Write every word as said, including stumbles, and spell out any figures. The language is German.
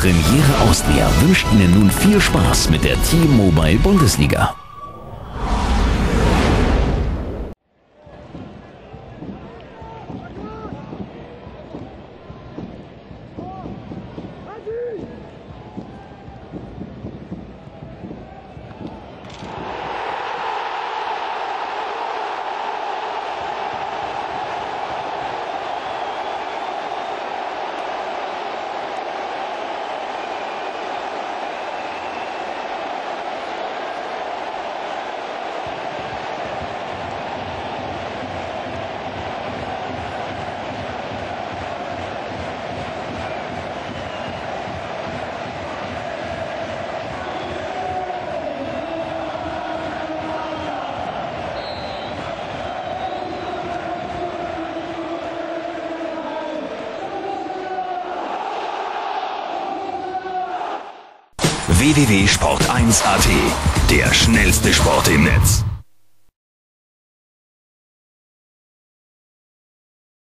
Premiere Austria wünscht Ihnen nun viel Spaß mit der T-Mobile Bundesliga. w w w punkt sport eins punkt a t, der schnellste Sport im Netz.